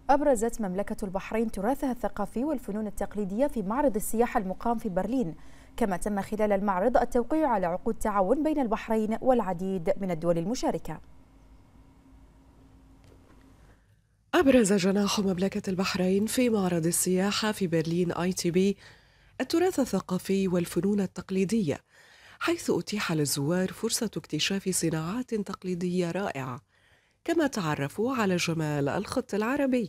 أبرزت مملكة البحرين تراثها الثقافي والفنون التقليدية في معرض السياحة المقام في برلين، كما تم خلال المعرض التوقيع على عقود تعاون بين البحرين والعديد من الدول المشاركة. أبرز جناح مملكة البحرين في معرض السياحة في برلين ITB التراث الثقافي والفنون التقليدية، حيث أتيح للزوار فرصة اكتشاف صناعات تقليدية رائعة، كما تعرفوا على جمال الخط العربي.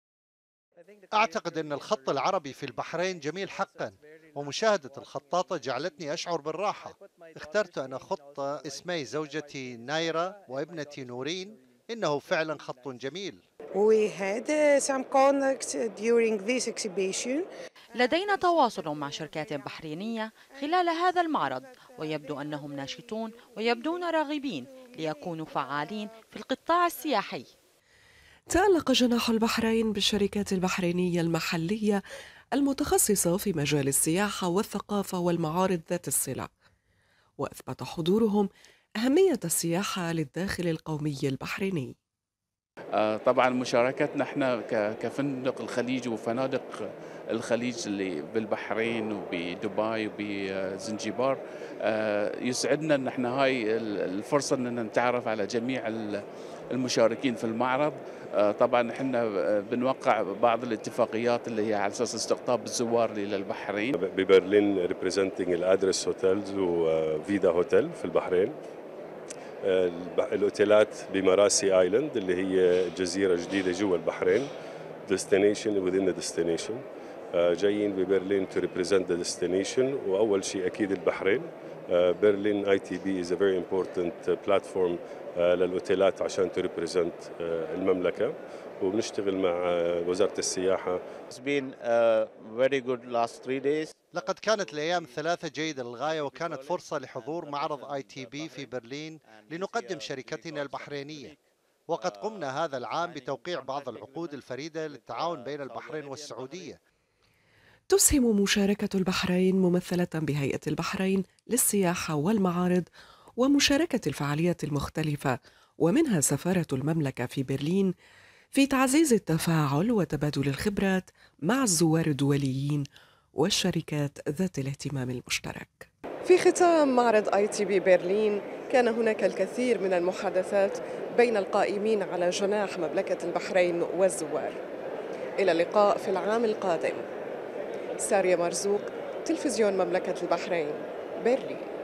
أعتقد أن الخط العربي في البحرين جميل حقا، ومشاهدة الخطاطة جعلتني أشعر بالراحة. اخترت أن أخط اسمي زوجتي نايرة وابنتي نورين. إنه فعلا خط جميل. We had some contacts during this exhibition. لدينا تواصل مع شركات بحرينية خلال هذا المعرض، ويبدو أنهم ناشطون ويبدون راغبين ليكونوا فعالين في القطاع السياحي. تألق جناح البحرين بالشركات البحرينية المحلية المتخصصة في مجال السياحة والثقافة والمعارض ذات الصلة، وأثبت حضورهم أهمية السياحة للداخل القومي البحريني. طبعا مشاركتنا احنا كفندق الخليج وفنادق الخليج اللي بالبحرين وبدبي وبزنجبار، يسعدنا ان احنا هاي الفرصه ان نتعرف على جميع المشاركين في المعرض. طبعا احنا بنوقع بعض الاتفاقيات اللي هي على اساس استقطاب الزوار للبحرين. ببرلين ريبريزنتنج الادرس هوتيلز وفيدا هوتيل في البحرين. الاوتيلات بمراسي ايلاند اللي هي جزيره جديده جوا البحرين، destination within the destination. جايين ببرلين to represent the destination، واول شيء اكيد البحرين. برلين ITB is a very important platform للاوتيلات عشان to represent المملكه، وبنشتغل مع وزاره السياحه. It's been very good last 3 days. لقد كانت الأيام الثلاثة جيدة للغاية، وكانت فرصة لحضور معرض ITB في برلين لنقدم شركتنا البحرينية. وقد قمنا هذا العام بتوقيع بعض العقود الفريدة للتعاون بين البحرين والسعودية. تسهم مشاركة البحرين ممثلة بهيئة البحرين للسياحة والمعارض ومشاركة الفعاليات المختلفة، ومنها سفارة المملكة في برلين، في تعزيز التفاعل وتبادل الخبرات مع الزوار الدوليين والشركات ذات الاهتمام المشترك. في ختام معرض ITB برلين كان هناك الكثير من المحادثات بين القائمين على جناح مملكة البحرين والزوار. إلى اللقاء في العام القادم. سارية مرزوق، تلفزيون مملكة البحرين، برلين.